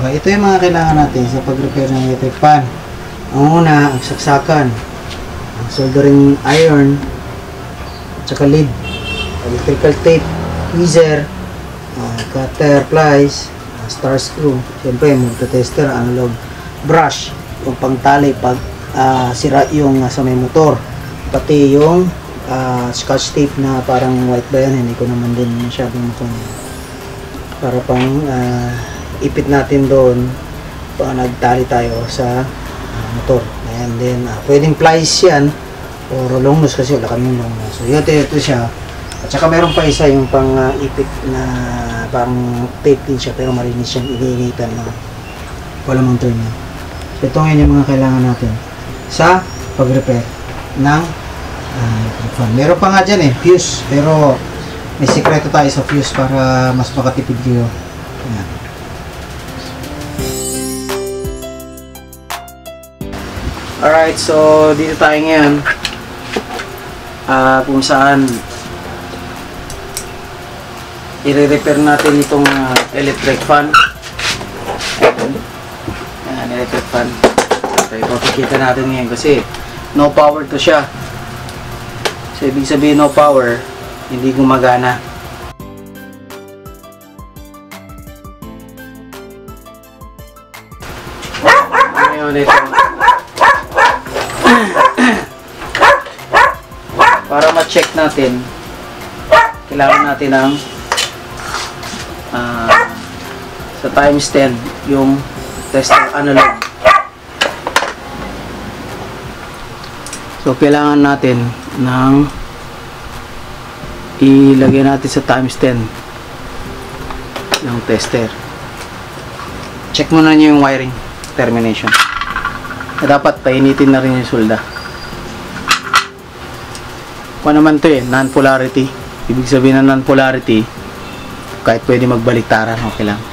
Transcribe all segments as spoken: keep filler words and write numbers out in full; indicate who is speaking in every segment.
Speaker 1: Okay, ito yung mga kailangan natin sa pag-repair ng electric fan. Ang una, ang saksakan, ang soldering iron, at saka lead, electrical tape, tweezer, uh, cutter, plies, uh, star screw, siyempre multi-tester, analog brush, yung pangtali pag uh, sira yung uh, sa may motor, pati yung uh, scotch tape na parang white ba yan, hindi ko naman din masyadong makunin, para pang uh, ipit natin doon pag nagtali tayo sa uh, motor. And then uh, pwedeng plies yan or long nose kasi wala kaming long nose. So yun, ito siya. At saka meron pa isa yung pang uh, ipit na parang tape din siya pero malinis siyang iniinitan na wala mong turn yan. So ito ngayon yung mga kailangan natin sa pag-repair ng uh, fan. Meron pa nga dyan eh, fuse, pero may sikreto tayo sa fuse para mas makatipid kayo. Ayan. Alright, so dito tayo ngayon uh, kung saan i-repair natin itong uh, electric fan. Ayan, electric fan. So ipapakita natin ngayon kasi no power to siya. So ibig sabihin no power, hindi gumagana. Ngayon ito, para ma-check natin, kailangan natin ng uh, sa times ten yung tester analog. So kailangan natin ng ilagay natin sa times ten yung tester. Check muna nyo yung wiring termination. E dapat painitin na rin yung sulda. Kung naman to eh, non-polarity. Ibig sabihin ng non-polarity, kahit pwede magbaliktaran, okay lang.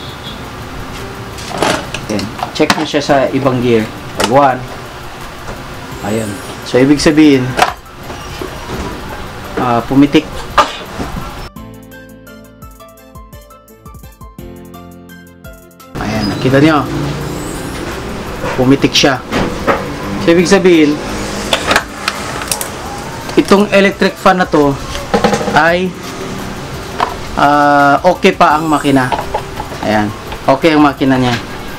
Speaker 1: Then, check mo siya sa ibang gear. Pag one, ayan. So, ibig sabihin, uh, pumitik. Ayan, nakita nyo. Pumitik siya. So, ibig sabihin, itong electric fan na to ay uh, okay pa ang makina. Ayan, okay ang makina niya.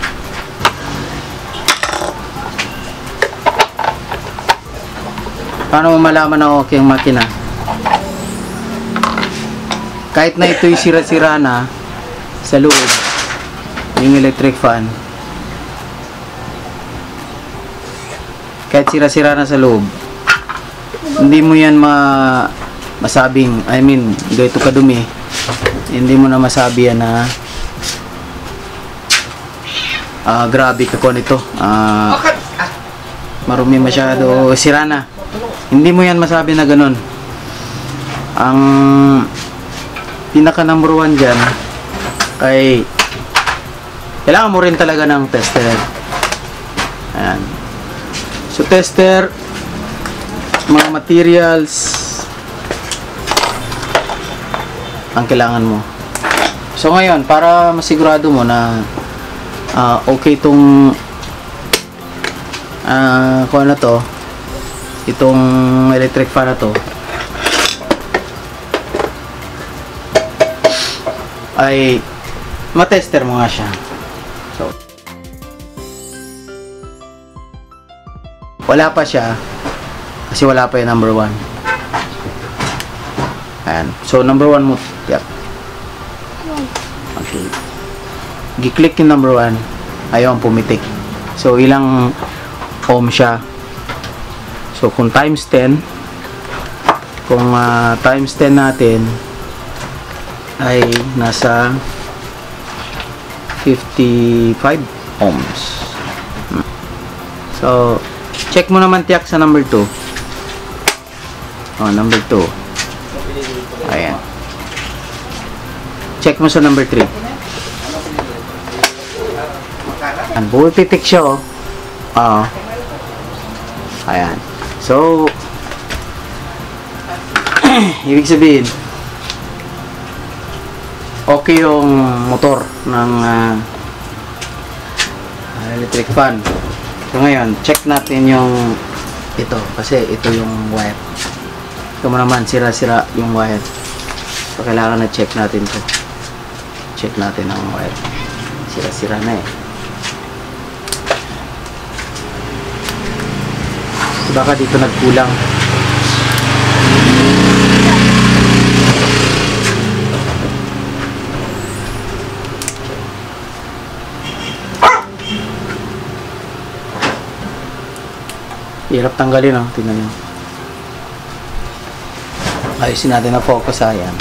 Speaker 1: Paano mo malaman na okay ang makina? Kahit na ito'y sira-sira na sa loob, yung electric fan, kahit sira-sira na sa loob, hindi mo yan ma masabing, I mean, ganito kadumi, hindi mo na masabi yan na uh, grabe ka ko nito, uh, marumi masyado, sira na. Hindi mo yan masabi na ganun. Ang pinaka number one dyan ay kailangan mo rin talaga ng tester. Ayan. So tester, mga materials ang kailangan mo. So ngayon, para masigurado mo na uh, okay itong uh, kung ano to, itong electric fan na to, ay matester mo nga siya. So wala pa siya kasi wala pa yung number one. Ayan. So, number one mo. Yep. Okay. Gi-click yung number one. Ayaw ang pumitik. So, ilang ohm siya. So, kung times ten, kung uh, times ten natin, ay nasa fifty-five ohms. So, check mo naman tiyak sa number two. Oh, number two. Ayan. Check mo sa number three. Ayan, bumipitik siya, oh. Oo. Ayan. So, ibig sabihin, okay yung motor ng uh, electric fan. So ngayon, check natin yung ito kasi ito yung wire. Ito mo naman, sira-sira yung wire. So kailangan na check natin to. Check natin ang wire. Sira-sira na eh. So baka dito nagkulang. Hirap tanggalin, oh. Tingnan nyo. Ayusin natin na focus, ayan.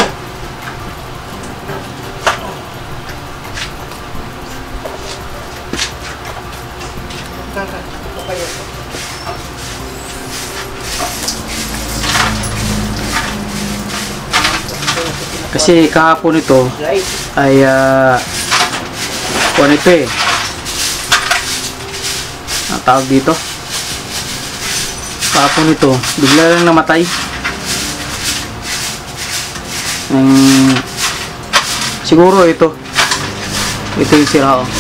Speaker 1: Kasi kahapon ito ay uh, kung ito eh. Ang tawag dito. Kahapon ito, bigla lang namatay. Um, siguro ito. Ito yung sira, oh.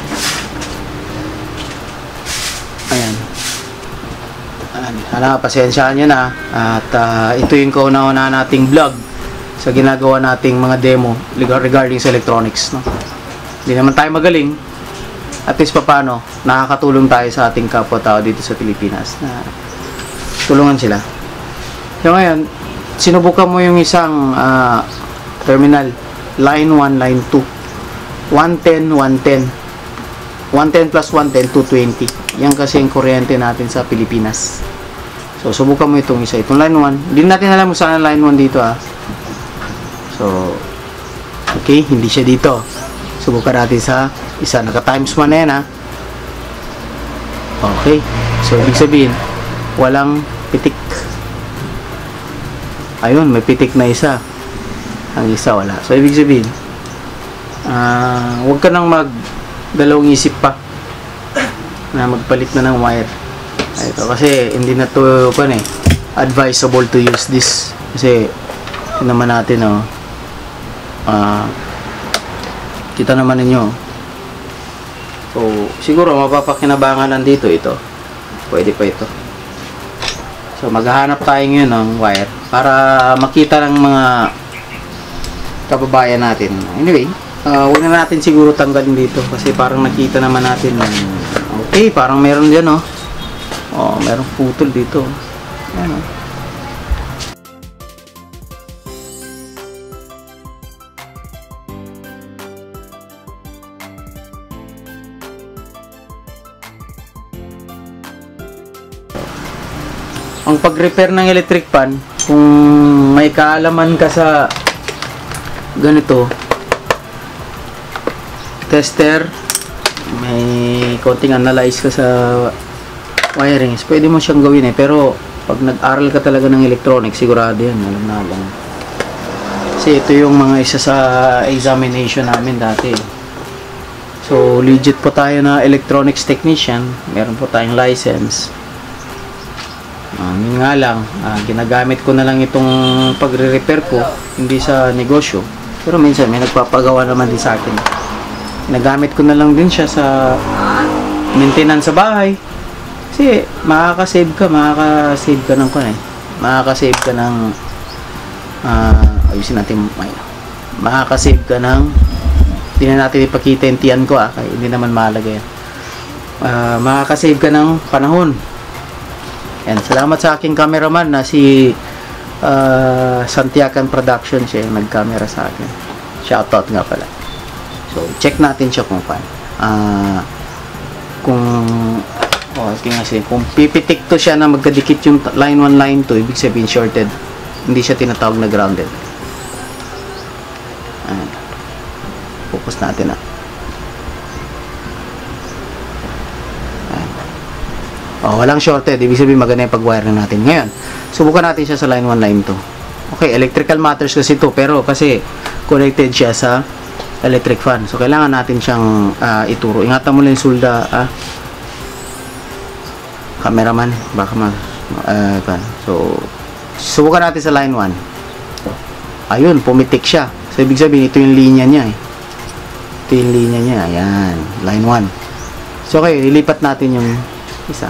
Speaker 1: Ayan. Ayan. Hala, pasensyaan nyo na. At uh, ito yung kauna-una nating vlog sa ginagawa nating mga demo regarding sa electronics, no? Hindi naman tayo magaling. At least paano, nakakatulong tayo sa ating kapwa-tao dito sa Pilipinas na tulungan sila. So ngayon, sinubukan mo yung isang uh, terminal, line one, line two, one ten, one ten, one ten plus one ten, two twenty. Yan kasi yung kuryente natin sa Pilipinas. So subukan mo itong isa, itong line one. Hindi natin alam kung saan ang line one dito, ah. So okay, hindi siya dito. Subukan natin sa isa, naka times one na yan, ah. Okay, so ibig sabihin walang pitik. Ayun, may pitik na isa. Ang isa wala. So ibig sabihin, uh, huwag ka nang mag dalawang isip pa na magpalit na ng wire. Ito kasi hindi na to pan eh advisable to use this kasi ito naman natin, oh. Uh, kita naman ninyo. So siguro mapapakinabangan nandito ito. Pwede pa ito. So maghahanap tayo ngayon ng wire para makita ng mga kababayan natin. Anyway, uh, huwag na natin siguro tanggalin dito kasi parang nakita naman natin. Okay, parang meron dyan, oh. Oh, merong putol dito. Ayan, oh. Ang pag-repair ng electric fan, kung may kaalaman ka sa ganito, tester, may konting analyze ka sa wirings, pwede mo siyang gawin eh. Pero pag nag-aral ka talaga ng electronics, sigurado yan, alam na alam. Kasi ito yung mga isa sa examination namin dati. So legit po tayo na electronics technician, meron po tayong license. Uh, yun nga lang, uh, ginagamit ko na lang itong pagre-repair ko, hindi sa negosyo. Pero minsan may nagpapagawa naman din sa akin. Ginagamit ko na lang din siya sa maintenance sa bahay. Kasi makaka-save ka, makaka-save ka ng kunay. Makaka-save ka ng uh, ayusin natin, may, makaka-save ka ng, hindi na natin ipakita yung tiyan ko, ah, kaya hindi naman mahalaga yan. Uh, makaka-save ka ng panahon. And salamat sa aking cameraman na si uh, Santiacan Production, siya yung nag-camera sa akin. Shoutout nga pala. So check natin siya kung paano. Uh, kung oh, kasi kung pipitik to siya na magkadikit yung line one, line two, ibig sabihin shorted. Hindi siya tinatawag na grounded. Ayan. Focus natin, ah. Oh, walang shorted, ibig sabihin maganda yung pag-wire na natin. Ngayon, subukan natin siya sa line one, line two. Okay, electrical matters kasi ito, pero kasi connected siya sa electric fan. So, kailangan natin siyang uh, ituro. Ingatan mo lang yung sulda, ah. Cameraman, baka mag... Uh, so, subukan natin sa line one. Ayun, pumitik siya. So, ibig sabihin, ito yung linya niya, eh. Ito yung linya niya. Ayan, line one. So, okay, ilipat natin yung isa.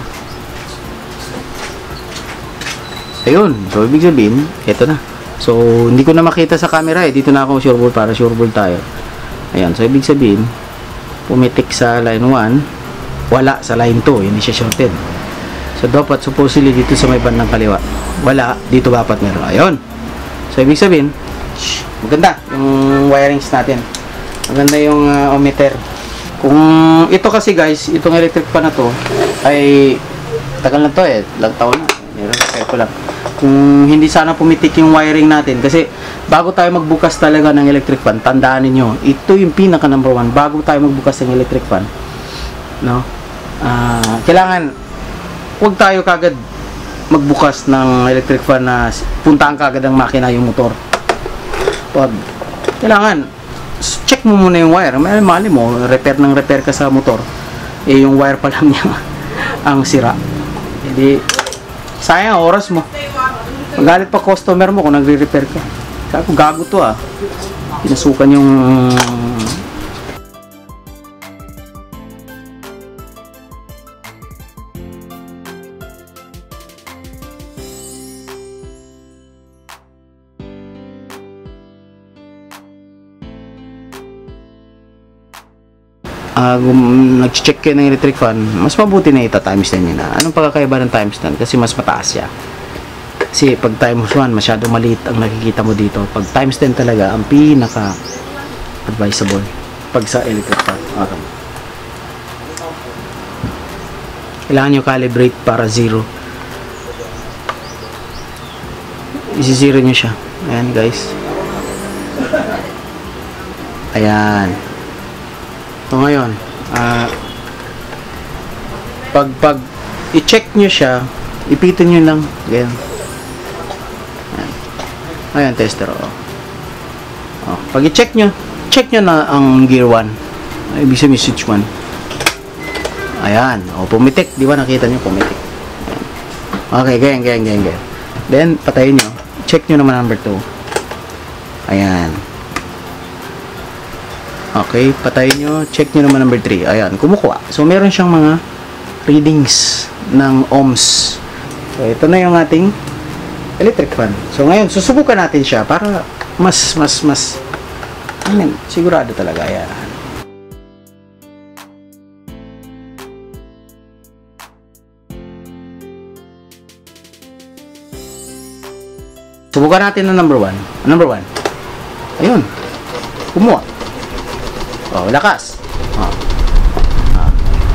Speaker 1: Ayun. So, ibig sabihin, ito na. So, hindi ko na makita sa camera eh. Dito na ako sure ball para sure ball tayo. Ayan. So, ibig sabihin, pumitik sa line one, wala sa line two. Yun siya shorted. So, dapat supposedly dito sa may bandang kaliwa. Wala. Dito dapat meron. Ayun. So, ibig sabihin, shh, maganda yung wirings natin. Maganda yung uh, ohmmeter. Kung ito kasi guys, itong electric fan na to, ay tagal na to eh. Ilang taon na. Meron repair ko lang. Kung hindi sana pumitik yung wiring natin, kasi bago tayo magbukas talaga ng electric fan, tandaan niyo, ito yung pinaka number one. Bago tayo magbukas ng electric fan, no? Uh, kailangan huwag tayo kagad magbukas ng electric fan na puntaan kagad ang makina yung motor. Huwag. Kailangan check mo muna yung wire. May mali mo, repair ng repair ka sa motor, eh yung wire pa lang niya ang sira. Hindi, sayang oras mo. Magalit pa customer mo kung nagre-repair ka. Kaya kung gago to ah. Pinasukan yung Uh, nag-check kayo ng electric fan, mas mabuti na ito times ten yun na. Anong pagkakaiba ng times ten? Kasi mas mataas siya. Kasi pag times one, masyadong maliit ang nakikita mo dito. Pag times ten talaga, ang pinaka advisable pag sa electric fan. Okay. Kailangan nyo calibrate para zero. Isi-zero nyo siya. Ayan guys. Ayan. So ngayon, uh, pag pag i-check nyo siya, ipitin nyo lang. Ayan. Ayan. Ayan, tester. Oh. Oh, pag i-check nyo, check nyo na ang gear one. Ibig sabihin switch one. Ayan. O, oh, pumitik. Di ba nakita nyo? Pumitik. Ayan. Okay, ganyan, ganyan, ganyan, ganyan. Then, patayin nyo. Check nyo naman number two. Ayan. Okay, patayin nyo. Check nyo naman number three. Ayan, kumukuha. So, meron siyang mga readings ng ohms. So, ito na yung ating electric fan. So, ngayon, susubukan natin siya para mas, mas, mas, I mean, sigurado talaga. Ayan. Subukan natin ng number one. Number one. Ayun. Kumuha. Oh, lakas. Oh. Ah.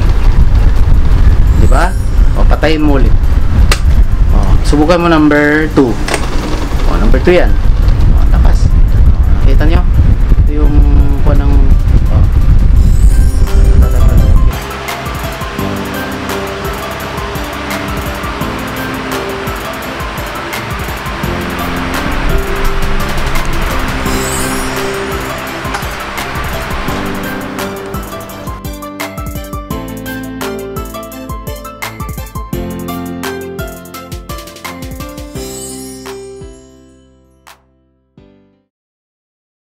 Speaker 1: Diba? O, patayin mo ulit. Oh, subukan mo number two. Oh, number two yan. Oh, lakas. Oh, nakita nyo?